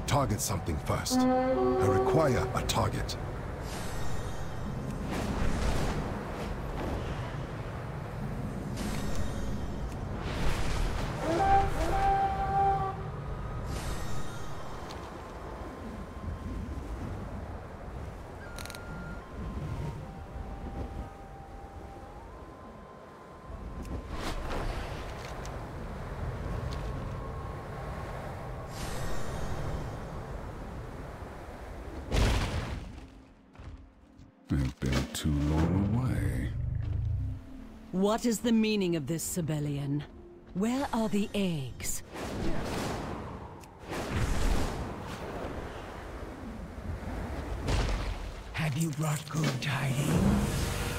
target something first. I require a target. I've been too long away. What is the meaning of this, Sibelian? Where are the eggs? Have you brought good tidings?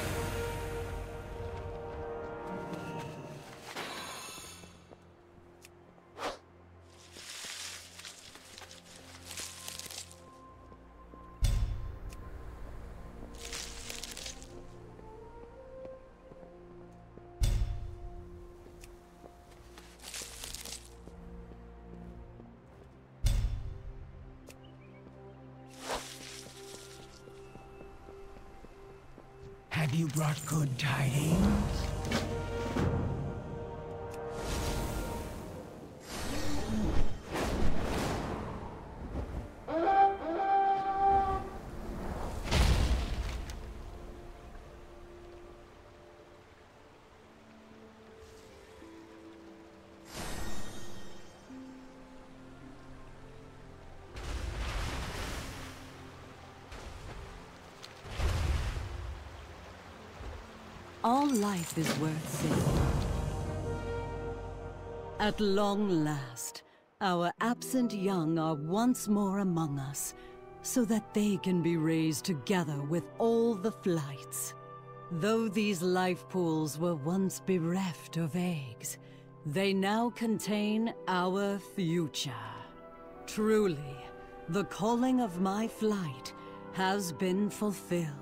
Have you brought good tidings? All life is worth saving. At long last, our absent young are once more among us, so that they can be raised together with all the flights. Though these life pools were once bereft of eggs, they now contain our future. Truly, the calling of my flight has been fulfilled.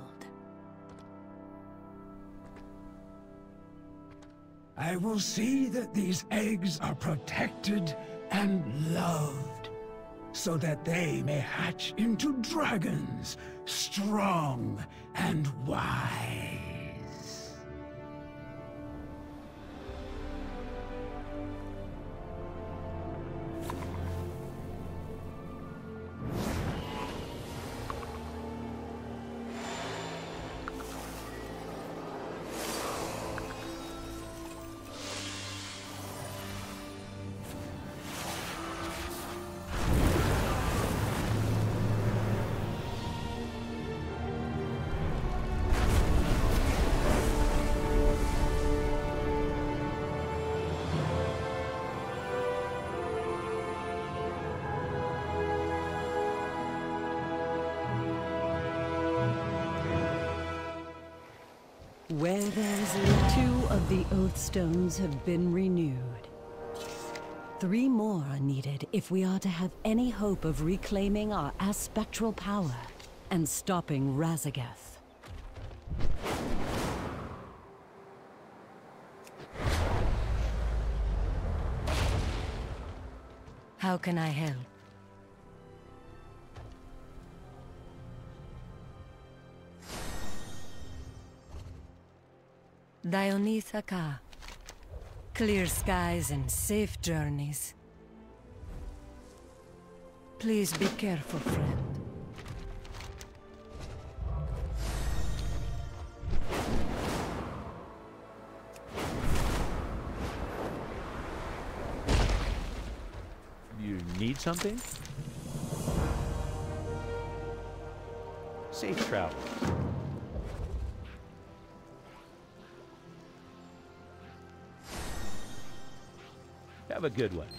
I will see that these eggs are protected and loved, so that they may hatch into dragons, strong and wise. Where there is a 2 of the Oath Stones have been renewed. 3 more are needed if we are to have any hope of reclaiming our aspectral power and stopping Razagath. How can I help? Dionysa Ka. Clear skies and safe journeys. Please be careful, friend. You need something? Safe travels. Have a good one.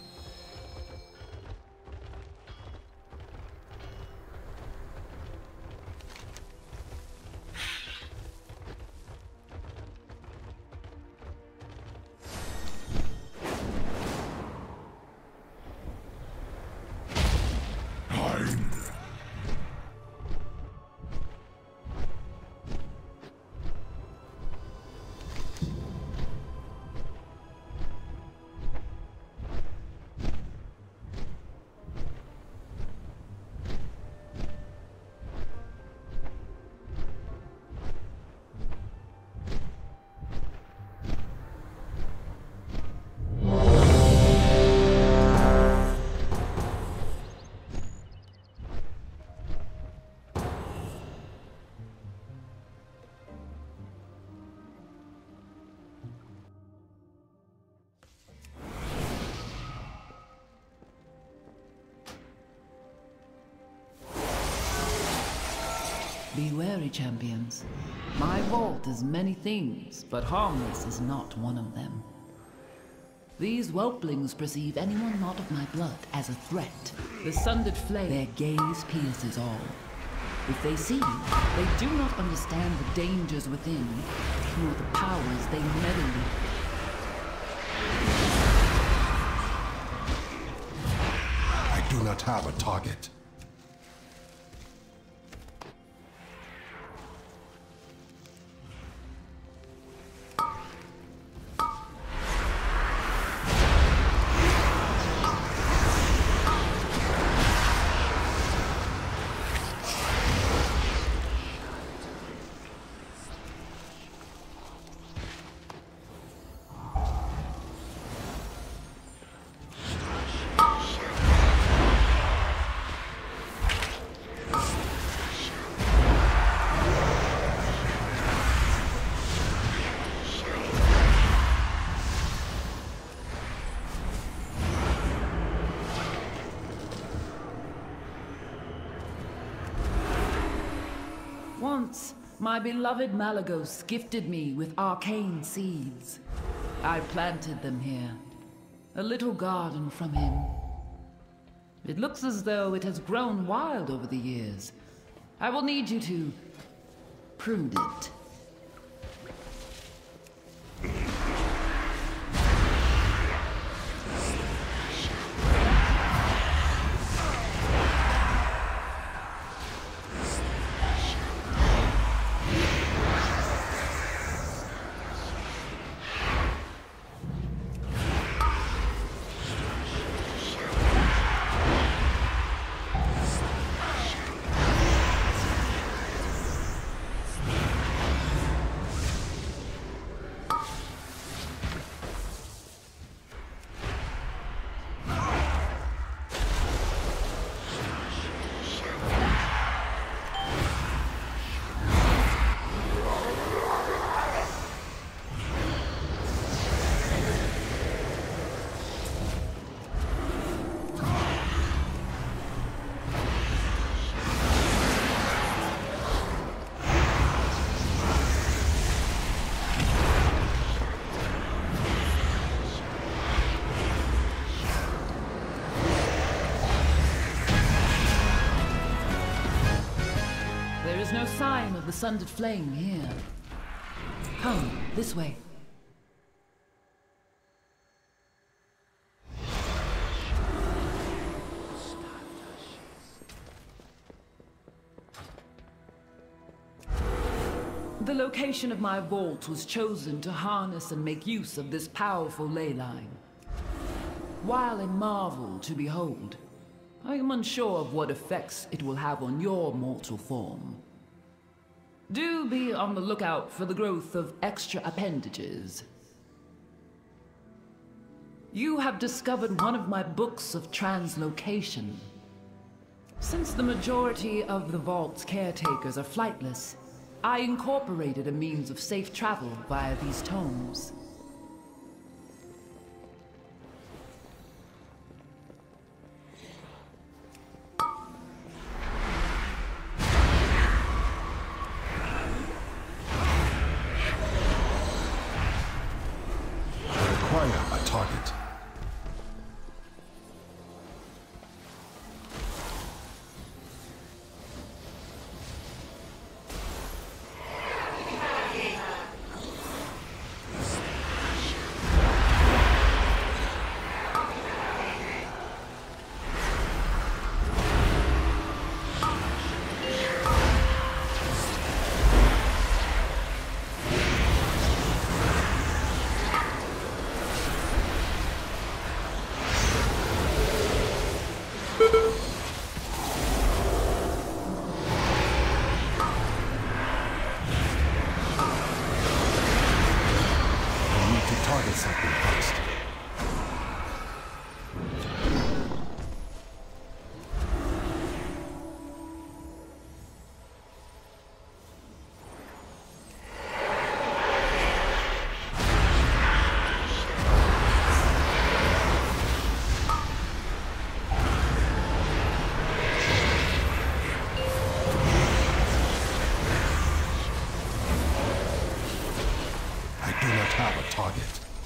necessary, champions. My vault is many things, but harmless is not one of them. These whelplings perceive anyone not of my blood as a threat. The sundered flame, their gaze pierces all. If they see you, they do not understand the dangers within, nor the powers they meddle with. I do not have a target. Once, my beloved Malagos gifted me with arcane seeds. I planted them here. A little garden from him. It looks as though it has grown wild over the years. I will need you to prune it. No sign of the sundered flame here. Come, this way. The location of my vault was chosen to harness and make use of this powerful ley line. While a marvel to behold, I am unsure of what effects it will have on your mortal form. Do be on the lookout for the growth of extra appendages. You have discovered one of my books of translocation. Since the majority of the Vault's caretakers are flightless, I incorporated a means of safe travel via these tomes. have a target.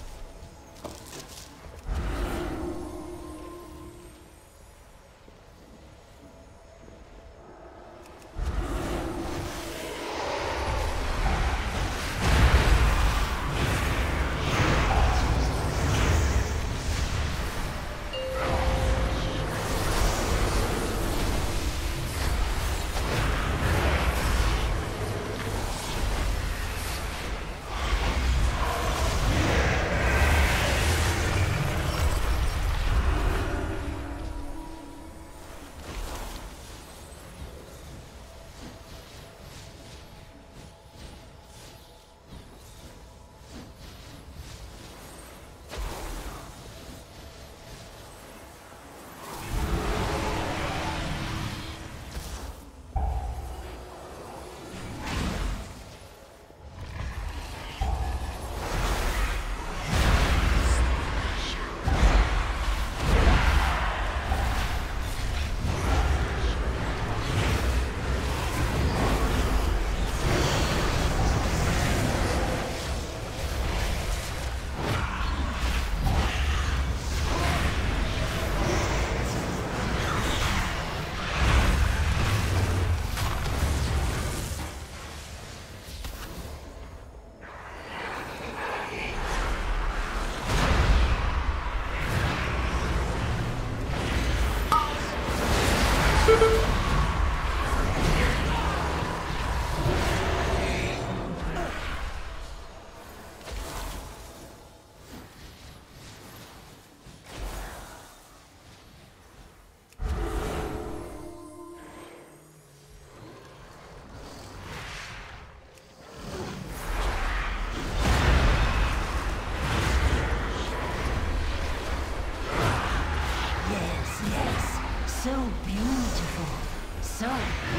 So beautiful, so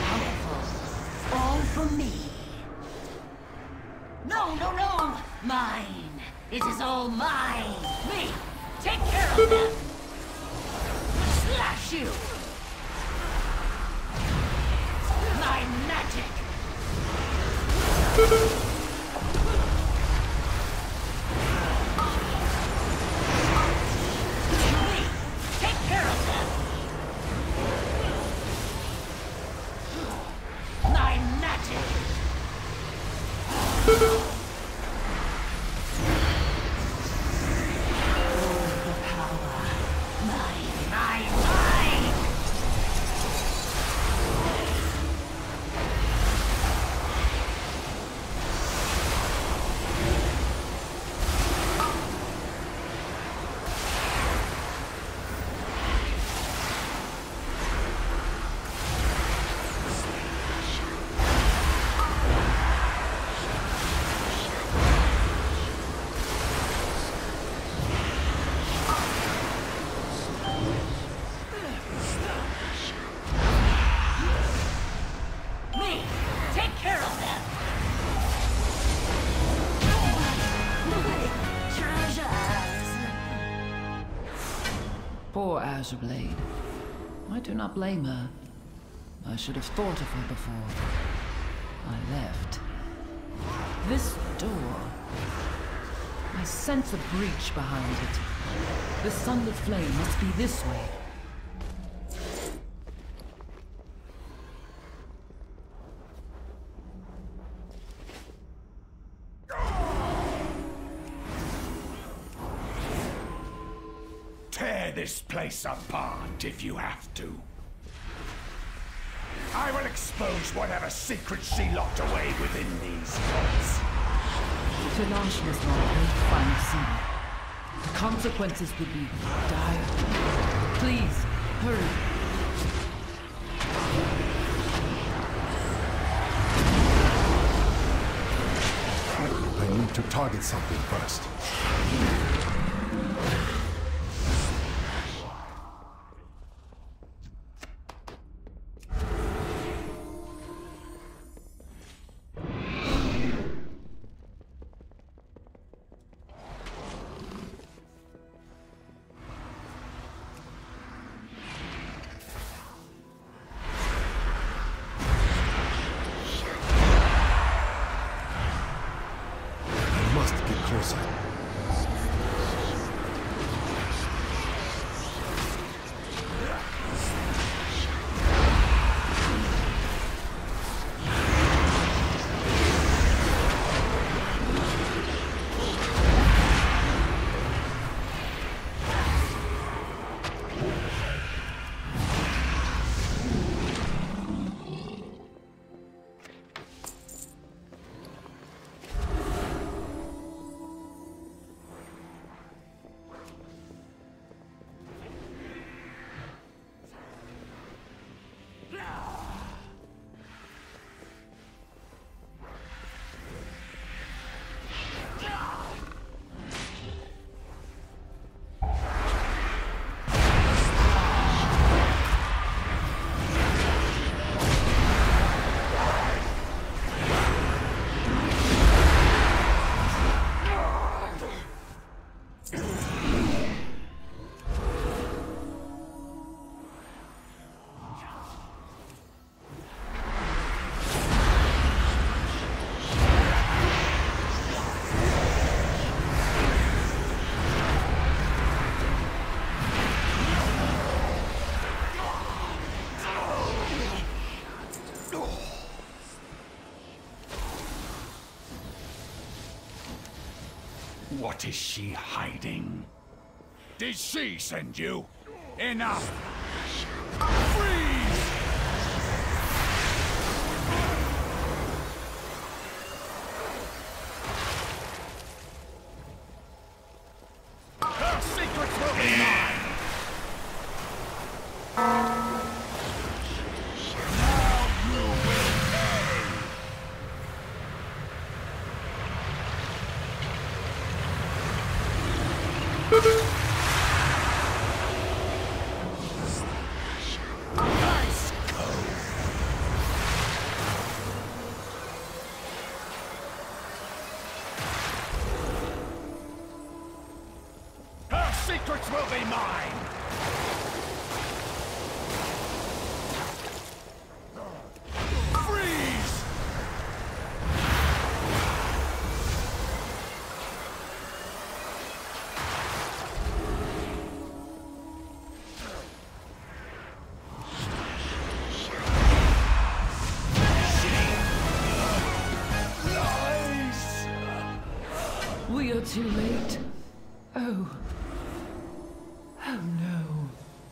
powerful, all for me. No, no, no! Mine! It is all mine! Me! Take care of them! Slash you! My magic! Me! Take care of them! My magic! Poor Azure Blade. I do not blame her. I should have thought of her before I left. This door. I sense a breach behind it. The sunlit flame must be this way. Tear this place apart if you have to. I will expose whatever secrets she locked away within these vaults. Telash was not a final scene. The consequences would be dire. Please, hurry. I need to target something first. foresight. What is she hiding? Did she send you? Enough! Freeze! Her secrets will be mine! Secrets will be mine! Freeze! Nice! We are too late. Oh. Oh no.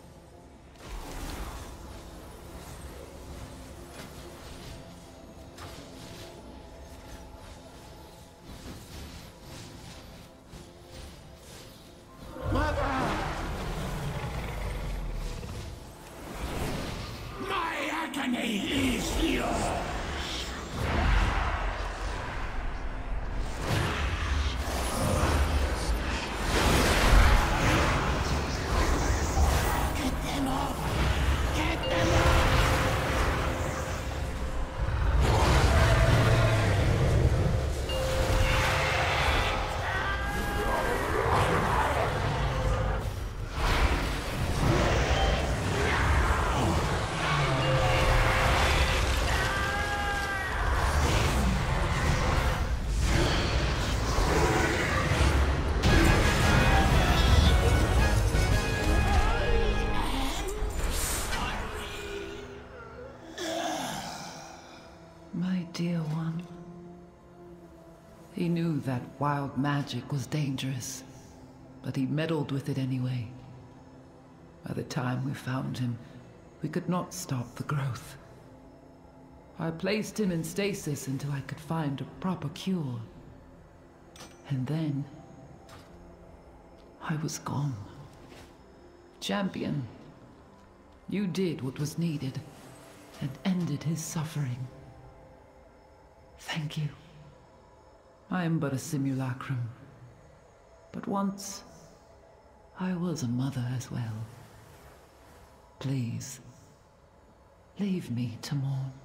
Mother! My agony is yours! My dear one. He knew that wild magic was dangerous, but he meddled with it anyway. By the time we found him, we could not stop the growth. I placed him in stasis until I could find a proper cure. And then I was gone. Champion, you did what was needed and ended his suffering. Thank you. I am but a simulacrum. But once, I was a mother as well. Please, leave me to mourn.